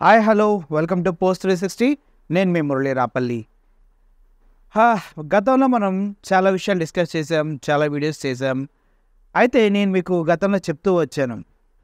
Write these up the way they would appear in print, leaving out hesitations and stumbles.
Hi hello welcome to post 360. నేను మీ మురళీ రాపల్లి. గతంలో మనం చాలా విషయాలు డిస్కస్ చేసాం, చాలా వీడియోస్ చేసాం. అయితే నేను మీకు గతంలో చెప్తూ వచ్చాను,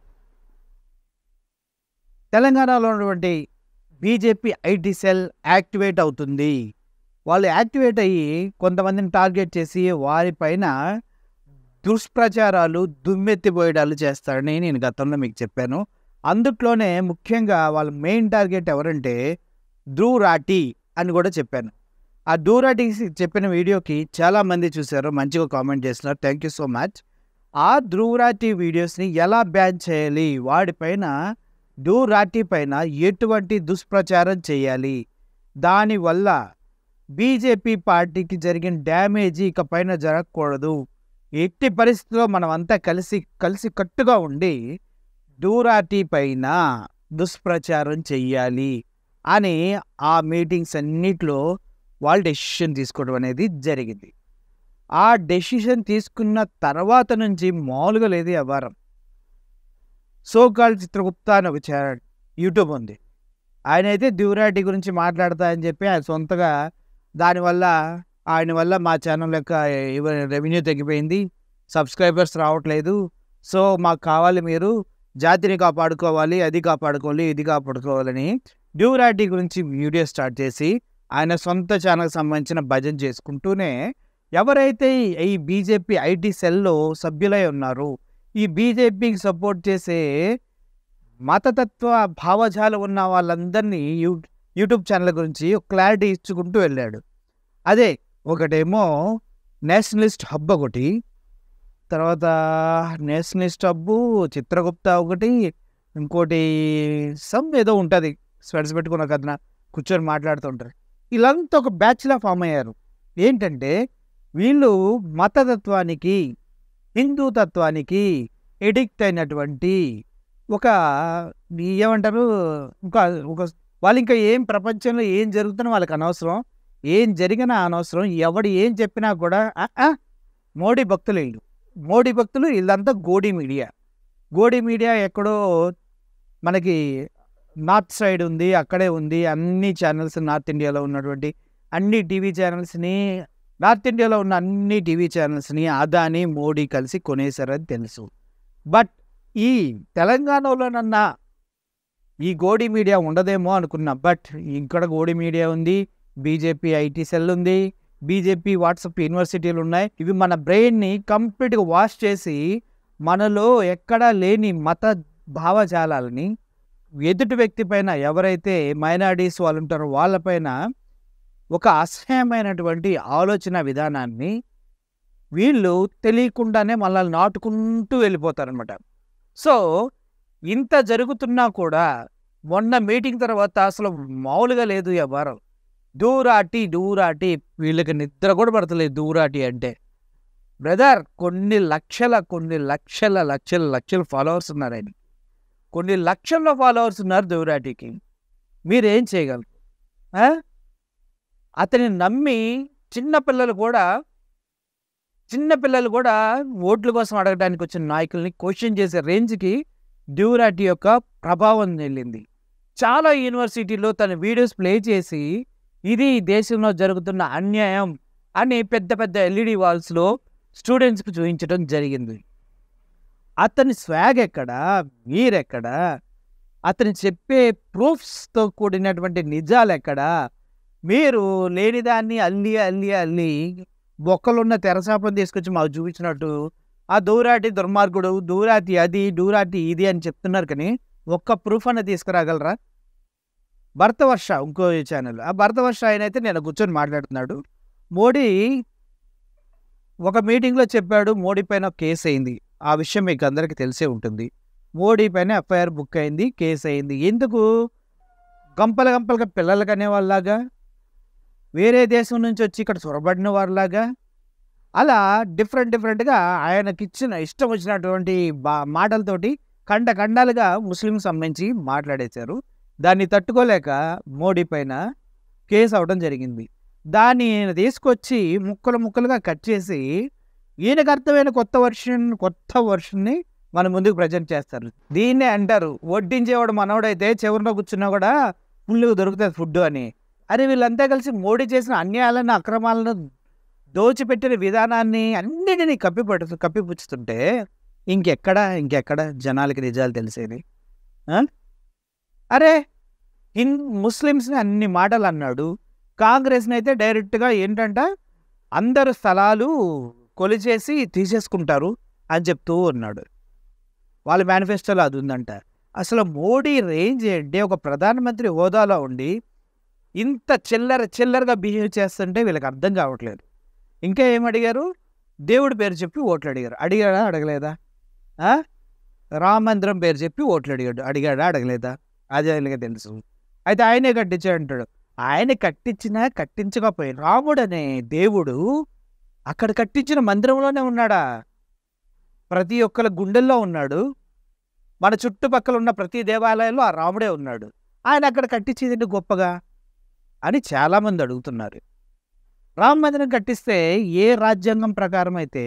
తెలంగాణలో ఉన్నటువంటి బీజేపీ ఐటీ సెల్ యాక్టివేట్ అవుతుంది. వాళ్ళు యాక్టివేట్ అయ్యి కొంతమందిని టార్గెట్ చేసి వారిపైన దుష్ప్రచారాలు, దుమ్మెత్తిపోయడాలు చేస్తారని నేను గతంలో మీకు చెప్పాను. అందుట్లోనే ముఖ్యంగా వాళ్ళ మెయిన్ టార్గెట్ ఎవరంటే ధ్రువ్ రాఠీ అని కూడా చెప్పాను. ఆ ధ్రువ్ రాఠీ చెప్పిన వీడియోకి చాలామంది చూశారు, మంచిగా కామెంట్ చేస్తున్నారు. Thank you so much. ఆ ధ్రువ్ రాఠీ వీడియోస్ని ఎలా బ్యాన్ చేయాలి, వాడిపైన ధ్రువ్ రాఠీ పైన ఎటువంటి దుష్ప్రచారం చేయాలి, దానివల్ల బీజేపీ పార్టీకి జరిగిన డ్యామేజ్ ఇక పైన జరగకూడదు, ఎట్టి పరిస్థితుల్లో మనం అంతా కలిసి కట్టుగా ఉండి ధ్రువ్ రాఠీ పైన దుష్ప్రచారం చెయ్యాలి అని ఆ మీటింగ్స్ అన్నిట్లో వాళ్ళు డెసిషన్ తీసుకోవడం అనేది జరిగింది. ఆ డెసిషన్ తీసుకున్న తర్వాత నుంచి మామూలుగా లేదు వ్యవహారం. సోకాల్ చిత్రగుప్తా అని ఒక యూట్యూబ్ ఉంది. ఆయన అయితే ధ్రువ్ రాఠీ గురించి మాట్లాడతా అని చెప్పి ఆయన సొంతగా ఆయన వల్ల మా ఛానల్ యొక్క రెవెన్యూ తగ్గిపోయింది, సబ్స్క్రైబర్స్ రావట్లేదు, సో మాకు కావాలి, మీరు జాతిని కాపాడుకోవాలి, అది కాపాడుకోవాలి, ఇది కాపాడుకోవాలని ధ్రువ్ రాఠీ గురించి వీడియో స్టార్ట్ చేసి ఆయన సొంత ఛానల్కి సంబంధించిన భజన చేసుకుంటూనే ఎవరైతే ఈ బీజేపీ ఐటీ సెల్లో సభ్యులై ఉన్నారో, ఈ బీజేపీకి సపోర్ట్ చేసే మతతత్వ భావజాలం ఉన్న వాళ్ళందరినీ యూట్యూబ్ ఛానల్ గురించి క్లారిటీ ఇచ్చుకుంటూ వెళ్ళాడు. అదే ఒకటేమో నేషనలిస్ట్ హబ్, ఒకటి తర్వాత నేషనలిస్ట్ హబ్బు, చిత్రగుప్తా ఒకటి, ఇంకోటి ఏదో ఉంటుంది, స్వెట్స్ పెట్టుకున్న కథన కూర్చొని మాట్లాడుతుంటారు. వీళ్ళంతా ఒక బ్యాచ్లా ఫామ్ అయ్యారు. ఏంటంటే వీళ్ళు మతతత్వానికి, హిందూ తత్వానికి ఎడిక్ట్ అయినటువంటి ఒక ఏమంటారు, ఒక వాళ్ళు ఇంకా ఏం ప్రపంచంలో ఏం జరుగుతున్నా వాళ్ళకి అనవసరం, ఏం జరిగినా అనవసరం, ఎవడు ఏం చెప్పినా కూడా మోడీ భక్తులు వీళ్ళు. మోడీ భక్తులు వీళ్ళంతా గోడీ మీడియా ఎక్కడో మనకి నార్త్ సైడ్ ఉంది, అక్కడే ఉంది. అన్ని ఛానల్స్ నార్త్ ఇండియాలో ఉన్నటువంటి అన్ని టీవీ ఛానల్స్ని, నార్త్ ఇండియాలో ఉన్న అన్ని టీవీ ఛానల్స్ని అదాని, మోడీ కలిసి కొనేశారని తెలుసు. బట్ ఈ తెలంగాణలోనన్నా ఈ గోడీ మీడియా ఉండదేమో అనుకున్నా. బట్ ఇక్కడ గోడీ మీడియా ఉంది, బీజేపీ ఐటీ సెల్ ఉంది, బీజేపీ వాట్సాప్ యూనివర్సిటీలు ఉన్నాయి. ఇవి మన బ్రెయిన్ని కంప్లీట్గా వాష్ చేసి మనలో ఎక్కడా లేని మత భావజాలాలని ఎదుటి వ్యక్తి పైన, ఎవరైతే మైనారిటీస్ వాళ్ళు ఉంటారో వాళ్ళపైన ఒక అసహ్యమైనటువంటి ఆలోచన విధానాన్ని వీళ్ళు తెలియకుండానే మనల్ని నాటుకుంటూ వెళ్ళిపోతారనమాట. సో ఇంత జరుగుతున్నా కూడా మొన్న మీటింగ్ తర్వాత అసలు మామూలుగా లేదు వ్యవహారం. ధ్రువ్ రాఠీ వీళ్ళకి నిద్ర కూడా పడతలేదు. ధ్రువ్ రాఠీ అంటే బ్రదర్ కొన్ని లక్షల ఫాలోవర్స్ ఉన్నారు ఆయన, కొన్ని లక్షల ఫాలోవర్స్ ఉన్నారు ధ్రువ్ రాఠీకి. మీరేం చేయగలరు? అతని నమ్మి చిన్నపిల్లలు కూడా ఓట్ల కోసం అడగడానికి వచ్చిన నాయకుల్ని క్వశ్చన్ చేసే రేంజ్కి ధ్రువ్ రాఠీ యొక్క ప్రభావం వెళ్ళింది. చాలా యూనివర్సిటీలో తన వీడియోస్ ప్లే చేసి ఇది దేశంలో జరుగుతున్న అన్యాయం అని పెద్ద పెద్ద ఎల్ఈడి వాల్స్లో స్టూడెంట్స్కి చూపించడం జరిగింది. అతని స్వాగ్ ఎక్కడా, మీరెక్కడా, అతని చెప్పే ప్రూఫ్స్తో కూడినటువంటి నిజాలు ఎక్కడా? మీరు లేనిదాన్ని అల్లి బొక్కలున్న తెరసాపం తీసుకొచ్చి మాకు చూపించినట్టు ఆ ధ్రువ్ రాఠీ దుర్మార్గుడు, ధ్రువ్ రాఠీ అది, ధ్రువ్ రాఠీ ఇది అని చెప్తున్నారు. కానీ ఒక్క ప్రూఫ్ అన్న తీసుకురాగలరా? భరతవర్ష ఇంకో ఛానల్, ఆ భరతవర్ష ఆయన అయితే నేను కూర్చొని మాట్లాడుతున్నాడు. మోడీ ఒక మీటింగ్లో చెప్పాడు, మోడీ పైన కేసు అయింది. ఆ విషయం మీకు అందరికీ తెలిసే ఉంటుంది. మోడీ పైన ఎఫ్ఐఆర్ బుక్ అయింది, కేసు అయింది. ఎందుకు? గంపలుగా పిల్లలకి అనేవాళ్ళలాగా, వేరే దేశం నుంచి వచ్చి ఇక్కడ చొరబడిన వారిలాగా, అలా డిఫరెంట్గా ఆయనకిచ్చిన ఇష్టం వచ్చినటువంటి మాటలతోటి ఖండాలుగా ముస్లింస్ సంబంధించి మాట్లాడేశారు. దాన్ని తట్టుకోలేక మోడీ పైన కేసు అవడం జరిగింది. దాన్ని ఈయన తీసుకొచ్చి ముక్కలుగా కట్ చేసి ఈయనకు అర్థమైన కొత్త వర్షన్ని మన ముందుకు ప్రజెంట్ చేస్తారు. దీన్నే అంటారు వడ్డించేవాడు మనోడైతే చివరిలో కూర్చున్నా కూడా ఫుల్గా దొరుకుతుంది ఫుడ్ అని. అరే వీళ్ళంతా కలిసి మోడీ చేసిన అన్యాయాలను అక్రమాలను దోచిపెట్టిన విధానాన్ని అన్నిటినీ కప్పిపుచ్చుతుంటే ఇంకెక్కడ జనాలకి నిజాలు తెలిసేది? అరే ముస్లిమ్స్ని అన్ని మాటలు అన్నాడు. కాంగ్రెస్ని అయితే డైరెక్ట్గా ఏంటంట అందరు స్థలాలు కొలిచేసి తీసేసుకుంటారు అని చెప్తూ ఉన్నాడు. వాళ్ళ మేనిఫెస్టోలో అది ఉందంట. అసలు మోడీ రేంజ్ ఏంటి? ఒక ప్రధానమంత్రి హోదాలో ఉండి ఇంత చిల్లరగా బిహేవ్ చేస్తుంటే వీళ్ళకి అర్థం కావట్లేదు. ఇంకా ఏమడిగారు? దేవుడి పేరు చెప్పి ఓట్లు అడిగాడా అడగలేదా? రామ మందిరం పేరు చెప్పి ఓట్లు అడిగాడా అడగలేదా? అది ఆయనగా తెలుసు. అయితే ఆయనే కట్టించాడంటాడు. ఆయన కట్టించినా కట్టించకపోయినా రాముడు అనే దేవుడు అక్కడ కట్టించిన మందిరంలోనే ఉన్నాడా? ప్రతి ఒక్కరి గుండెల్లో ఉన్నాడు. మన చుట్టుపక్కల ఉన్న ప్రతి దేవాలయంలో ఆ రాముడే ఉన్నాడు. ఆయన అక్కడ కట్టించేది గొప్పగా అని చాలామంది అడుగుతున్నారు. రామ మందిరం కట్టిస్తే ఏ రాజ్యాంగం ప్రకారం అయితే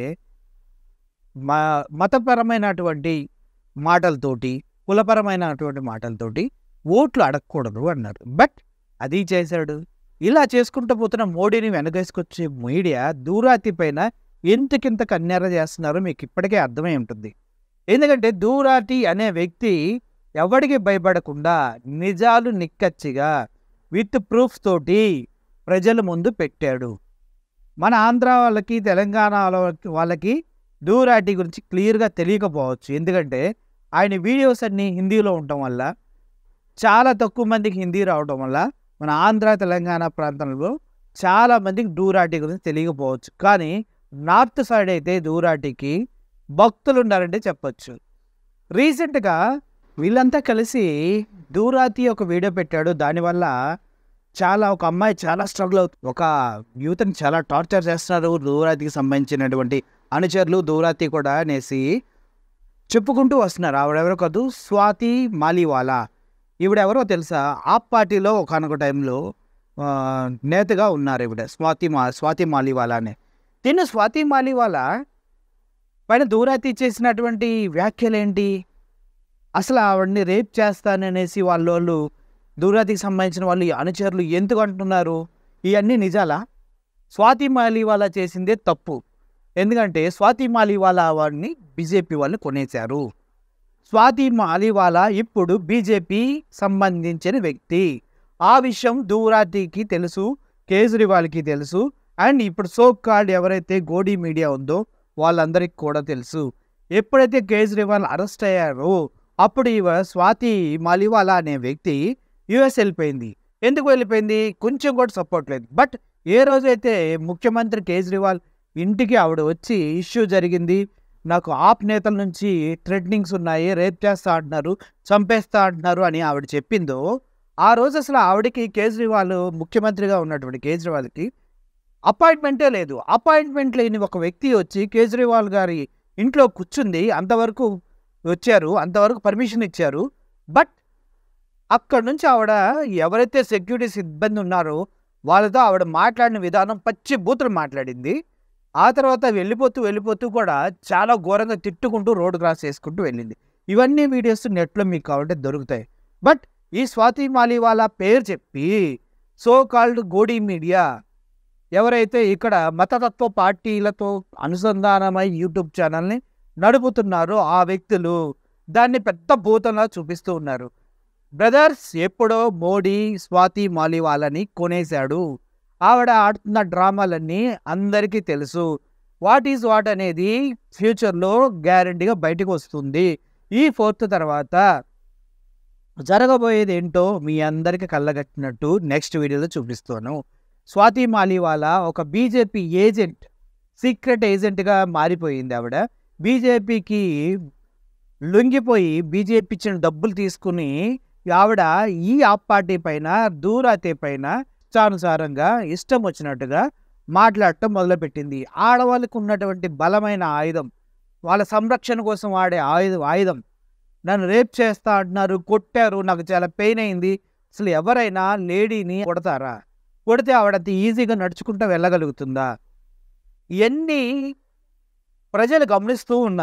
మతపరమైనటువంటి మాటలతోటి కులపరమైనటువంటి మాటలతోటి ఓట్లు అడగకూడదు అన్నారు. బట్ అది చేశాడు. ఇలా చేసుకుంటూ పోతున్న మోడీని వెనకేసుకొచ్చే మీడియా దూరాతి పైన ఎంతకింత కన్యార చేస్తున్నారో మీకు ఇప్పటికే అర్థమై ఉంటుంది. ఎందుకంటే దూరాతి అనే వ్యక్తి ఎవరికి భయపడకుండా నిజాలు నిక్కచ్చిగా విత్ ప్రూఫ్ తోటి ప్రజల ముందు పెట్టాడు. మన ఆంధ్ర వాళ్ళకి తెలంగాణ వాళ్ళకి దూరాటి గురించి క్లియర్గా తెలియకపోవచ్చు. ఎందుకంటే ఆయన వీడియోస్ అన్నీ హిందీలో ఉండటం వల్ల, చాలా తక్కువ మందికి హిందీ రావడం వల్ల మన ఆంధ్ర తెలంగాణ ప్రాంతంలో చాలామందికి దూరాటి గురించి తెలియకపోవచ్చు. కానీ నార్త్ సైడ్ అయితే దూరాటికి భక్తులు ఉన్నారంటే చెప్పచ్చు. రీసెంట్గా వీళ్ళంతా కలిసి దూరాతి ఒక వీడియో పెట్టాడు. దానివల్ల ఒక అమ్మాయి చాలా స్ట్రగుల్ అవుతుంది. ఒక యూత్ని చాలా టార్చర్ చేస్తున్నారు దూరాతికి సంబంధించినటువంటి అనుచరులు. దూరాతి కూడా అనేసి చెప్పుకుంటూ వస్తున్నారు. ఆవిడెవరో కాదు, స్వాతి మాలీవాలా. ఈవిడెవరో తెలుసా? ఆప్ పార్టీలో ఒకనొక టైంలో నేతగా ఉన్నారు ఈవిడ, స్వాతి మాలీవాలా అనే. స్వాతి మాలీవాలా పైన దూరాతి చేసినటువంటి వ్యాఖ్యలేంటి? అసలు ఆవిడని రేప్ చేస్తాననేసి వాళ్ళు దూరాతికి సంబంధించిన వాళ్ళు అనుచరులు ఎందుకు అంటున్నారు? ఇవన్నీ నిజాలా? స్వాతి మాలీవాలా చేసిందే తప్పు. ఎందుకంటే స్వాతి మాలీవాలా వాడిని బీజేపీ వాళ్ళు కొనేశారు. స్వాతి మాలీవాలా ఇప్పుడు బీజేపీ సంబంధించిన వ్యక్తి. ఆ విషయం దూరాతికి తెలుసు, కేజ్రీవాల్కి తెలుసు, అండ్ ఇప్పుడు సో కాల్డ్ ఎవరైతే గోడీ మీడియా ఉందో వాళ్ళందరికీ కూడా తెలుసు. ఎప్పుడైతే కేజ్రీవాల్ అరెస్ట్ అయ్యారో అప్పుడు స్వాతి మాలీవాలా అనే వ్యక్తి యుఎస్ వెళ్ళిపోయింది. ఎందుకు వెళ్ళిపోయింది? కొంచెం కూడా సపోర్ట్ లేదు. బట్ ఏ రోజైతే ముఖ్యమంత్రి కేజ్రీవాల్ ఇంటికి ఆవిడ వచ్చి ఇష్యూ జరిగింది, నాకు ఆప్ నేతల నుంచి థ్రెటనింగ్స్ ఉన్నాయి, రేప్ చేస్తా అంటున్నారు, చంపేస్తా అంటున్నారు అని ఆవిడ చెప్పిందో ఆ రోజు అసలు ఆవిడకి కేజ్రీవాల్ ముఖ్యమంత్రిగా ఉన్నటువంటి కేజ్రీవాల్కి అపాయింట్మెంటే లేదు. అపాయింట్మెంట్ లేని ఒక వ్యక్తి వచ్చి కేజ్రీవాల్ గారి ఇంట్లో కూర్చుంది. అంతవరకు వచ్చారు, అంతవరకు పర్మిషన్ ఇచ్చారు. బట్ అక్కడ నుంచి ఆవిడ ఎవరైతే సెక్యూరిటీ సిబ్బంది ఉన్నారో వాళ్ళతో ఆవిడ మాట్లాడిన విధానం పచ్చి బూతులు మాట్లాడింది. ఆ తర్వాత వెళ్ళిపోతూ కూడా చాలా ఘోరంగా తిట్టుకుంటూ రోడ్డు క్రాస్ చేసుకుంటూ వెళ్ళింది. ఇవన్నీ వీడియోస్ నెట్లో మీకు కావాలంటే దొరుకుతాయి. బట్ ఈ స్వాతి మాలీవాలా పేరు చెప్పి సో కాల్డ్ గోడీ మీడియా ఎవరైతే ఇక్కడ మతతత్వ పార్టీలతో అనుసంధానమై యూట్యూబ్ ఛానల్ని నడుపుతున్నారో ఆ వ్యక్తులు దాన్ని పెద్ద భూతంలా చూపిస్తూ ఉన్నారు. బ్రదర్స్, ఎప్పుడో మోడీ స్వాతి మాలీవాలాని కొనేశాడు. ఆవిడ ఆడుతున్న డ్రామాలన్నీ అందరికీ తెలుసు. వాట్ ఈజ్ వాట్ అనేది ఫ్యూచర్లో గ్యారంటీగా బయటకు వస్తుంది. ఈ 4th తర్వాత జరగబోయేది ఏంటో మీ అందరికీ కళ్ళగట్టినట్టు నెక్స్ట్ వీడియోలో చూపిస్తాను. స్వాతి మాలీవాలా ఒక బీజేపీ ఏజెంట్, సీక్రెట్ ఏజెంట్గా మారిపోయింది. ఆవిడ బీజేపీకి లొంగిపోయి బీజేపీ ఇచ్చిన డబ్బులు తీసుకుని ఆవిడ ఈ ఆప్ పార్టీ పైన దూరాతి పైన ఇష్టానుసారంగా ఇష్టం వచ్చినట్టుగా మాట్లాడటం మొదలుపెట్టింది. ఆడవాళ్ళకు ఉన్నటువంటి బలమైన ఆయుధం, వాళ్ళ సంరక్షణ కోసం వాడే ఆయుధం, నన్ను రేప్ చేస్తా అంటున్నారు, కొట్టారు, నాకు చాలా పెయిన్ అయింది. అసలు ఎవరైనా లేడీని కొడతారా? కొడితే ఆవిడంత ఈజీగా నడుచుకుంటూ వెళ్ళగలుగుతుందా? ఇవన్నీ ప్రజలు గమనిస్తూ ఉన్నారు.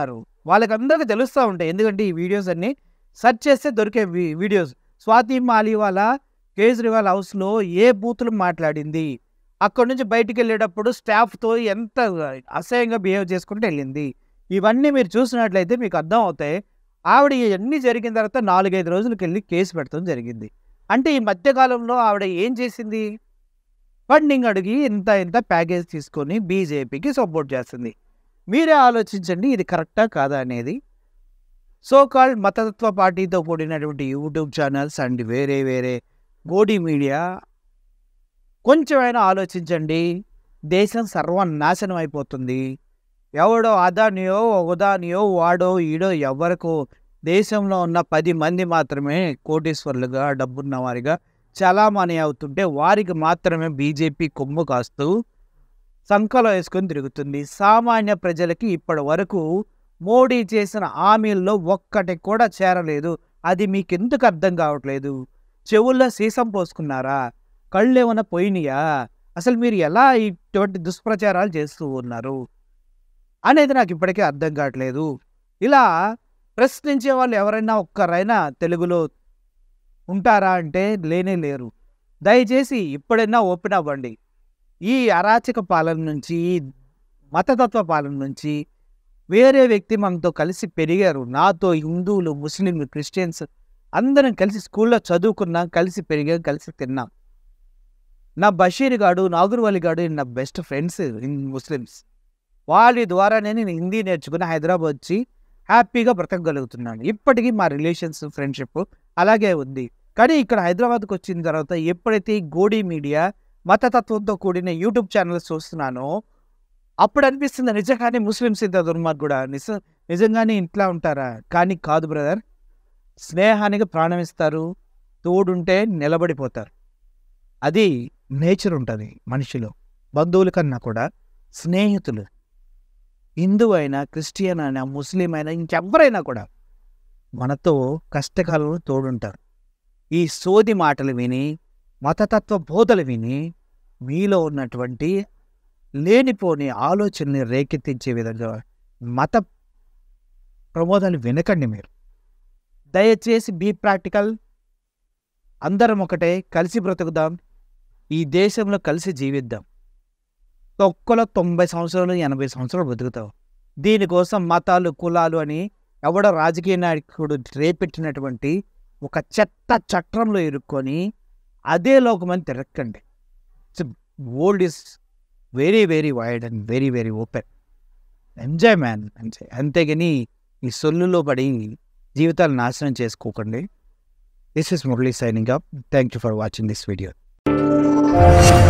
వాళ్ళకందరికీ తెలుస్తూ ఉంటాయి. ఎందుకంటే ఈ వీడియోస్ అన్నీ సెర్చ్ చేస్తే దొరికే వీడియోస్. స్వాతి మాలీవాలా కేజ్రీవాల్ హౌస్లో ఏ బూతులు మాట్లాడింది, అక్కడి నుంచి బయటికి వెళ్ళేటప్పుడు స్టాఫ్తో ఎంత అసహ్యంగా బిహేవ్ చేసుకుంటూ వెళ్ళింది, ఇవన్నీ మీరు చూసినట్లయితే మీకు అర్థం అవుతాయి. ఆవిడ ఇవన్నీ జరిగిన తర్వాత 4-5 రోజులకి వెళ్ళి కేసు పెట్టడం జరిగింది. అంటే ఈ మధ్యకాలంలో ఆవిడ ఏం చేసింది? ఫండింగ్ అడిగి ఇంత ప్యాకేజ్ తీసుకొని బీజేపీకి సపోర్ట్ చేస్తుంది. మీరే ఆలోచించండి, ఇది కరెక్టా కాదా అనేది. సో కాల్డ్ మతతత్వ పార్టీతో కూడినటువంటి యూట్యూబ్ ఛానల్స్ అండ్ వేరే గోడీ మీడియా కొంచెమైనా ఆలోచించండి. దేశం సర్వనాశనం అయిపోతుంది. ఎవడో అదానియో ఉదానియో వాడో ఈడో ఎవరికో దేశంలో ఉన్న 10 మంది మాత్రమే కోటీశ్వర్లుగా డబ్బున్న వారిగా చలామణి అవుతుంటే వారికి మాత్రమే బీజేపీ కొమ్ము కాస్తూ సంకలో వేసుకొని తిరుగుతుంది. సామాన్య ప్రజలకి ఇప్పటి వరకు మోడీ చేసిన హామీల్లో ఒక్కటి కూడా చేరలేదు. అది మీకు ఎందుకు అర్థం కావట్లేదు? చెవుల్లో సీసం పోసుకున్నారా? కళ్ళు ఏమైనా పోయినాయా? అసలు మీరు ఎలా ఇటువంటి దుష్ప్రచారాలు చేస్తూ ఉన్నారు అనేది నాకు ఇప్పటికీ అర్థం కావట్లేదు. ఇలా ప్రశ్నించే వాళ్ళు ఎవరైనా ఒక్కరైనా తెలుగులో ఉంటారా అంటే లేనే లేరు. దయచేసి ఇప్పుడైనా ఓపెన్ అవ్వండి. ఈ అరాచక పాలన నుంచి, ఈ మతతత్వ పాలన నుంచి వేరే వ్యక్తి మనతో కలిసి పెరిగారు. నాతో హిందువులు, ముస్లింలు, క్రిస్టియన్స్ అందరం కలిసి స్కూల్లో చదువుకున్నాం, కలిసి పెరిగాం, కలిసి తిన్నాం. నా బషీర్ గాడు, నాగూర్ వలి గాడు నా బెస్ట్ ఫ్రెండ్స్ ముస్లిమ్స్. వాళ్ళ ద్వారానే నేను హిందీ నేర్చుకుని హైదరాబాద్ వచ్చి హ్యాపీగా బ్రతకగలుగుతున్నాను. ఇప్పటికీ మా రిలేషన్స్, ఫ్రెండ్షిప్ అలాగే ఉంది. కానీ ఇక్కడ హైదరాబాద్కి వచ్చిన తర్వాత ఎప్పుడైతే గోడీ మీడియా మతతత్వంతో కూడిన యూట్యూబ్ ఛానల్స్ చూస్తున్నానో అప్పుడు అనిపిస్తుంది నిజంగానే ముస్లిమ్స్ ఇంత దుర్మార్గుడా, నిజంగానే ఇంట్లో ఉంటారా? కానీ కాదు బ్రదర్. స్నేహానికి ప్రాణం ఇస్తారు, తోడుంటే నిలబడిపోతారు. అది నేచర్ ఉంటుంది మనిషిలో. బంధువుల కన్నా కూడా స్నేహితులు, హిందూ అయినా, క్రిస్టియన్ అయినా, ముస్లిం అయినా, ఇంకెవ్వరైనా కూడా మనతో కష్టకాలంలో తోడుంటారు. ఈ సోది మాటలు విని, మతతత్వ బోధలు విని మీలో ఉన్నటువంటి లేనిపోని ఆలోచనని రేకెత్తించే విధంగా మత ప్రబోధాలు వినకండి. మీరు దయచేసి బీ ప్రాక్టికల్. అందరం ఒకటే, కలిసి బ్రతుకుదాం, ఈ దేశంలో కలిసి జీవిద్దాం. ఒక్కలో 90 సంవత్సరాలు 80 సంవత్సరాలు బతుకుతాం. దీనికోసం మతాలు, కులాలు అని ఎవడో రాజకీయ నాయకుడు రేపెట్టినటువంటి ఒక చెత్త చట్రంలో ఇరుక్కొని అదే లోకమని తిరక్కండి. World is very wide and very open. Enjoy man, enjoy. అంతేగాని ఈ సొల్లులో పడి జీవితాలు నాశనం చేసుకోకండి. This is Murali signing up. Thank you for watching this video.